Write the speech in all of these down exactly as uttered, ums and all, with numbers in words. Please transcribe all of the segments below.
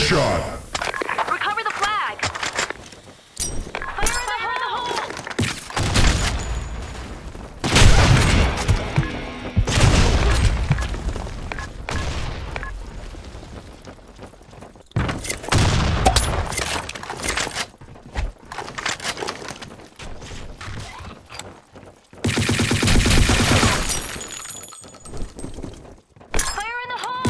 Headshot. Recover the flag. Fire in the hole. Fire in the hole.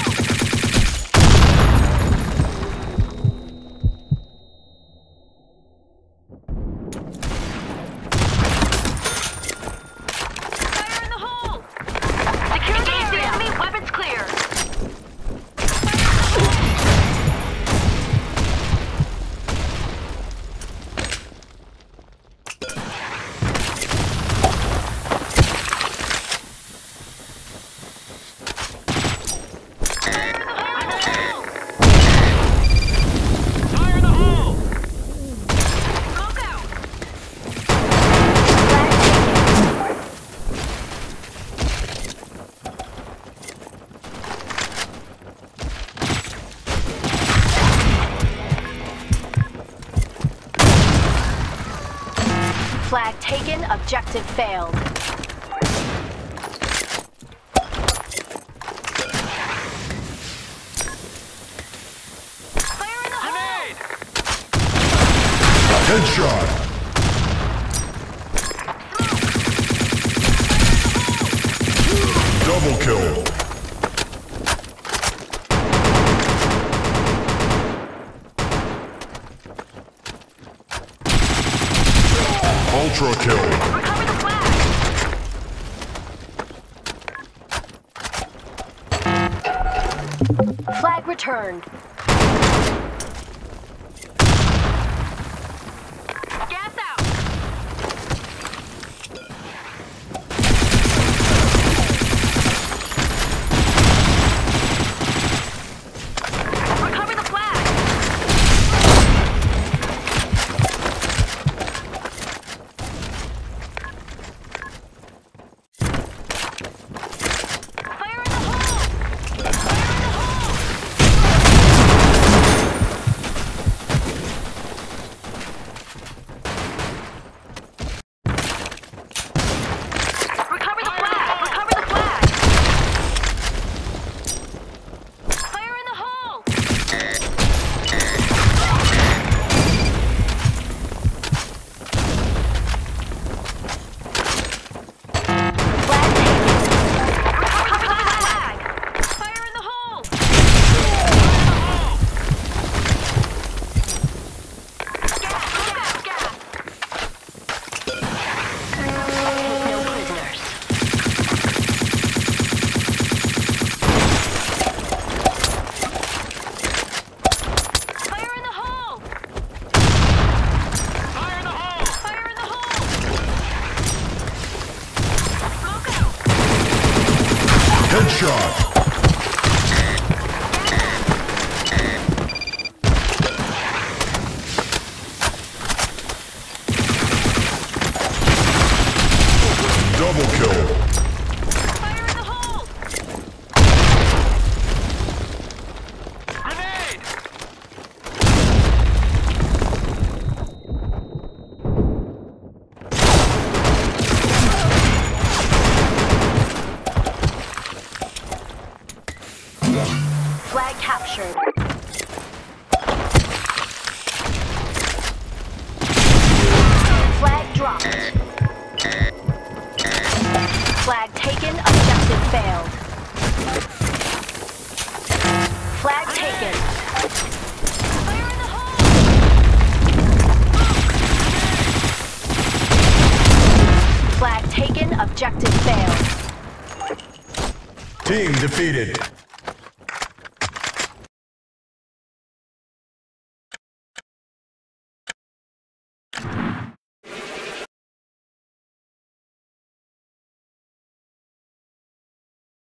Fire in the hole! Secure the area! Enemy weapons clear! Fire in the hole! Smoke out! Flag taken, objective failed. Fire in the hole! Headshot. Double kill. Ultra kill. Recover the flag! Flag returned. Gas out! Recover the flag! Fire in the hole! Fire in the hole! Recover the flag! Recover the flag! Fire in the hole! Flag taken. Recover the flag! Fire in the hole! Gas! Gas! Gas! Take no prisoners. Fire in the hole! Fire in the hole! Fire in the hole! Smoke out! Headshot. Double kill. Fire in the hole! Grenade! Flag captured. Flag dropped. Flag taken, objective failed. Flag taken. Fire in the hole! Flag taken, objective failed. Team defeated.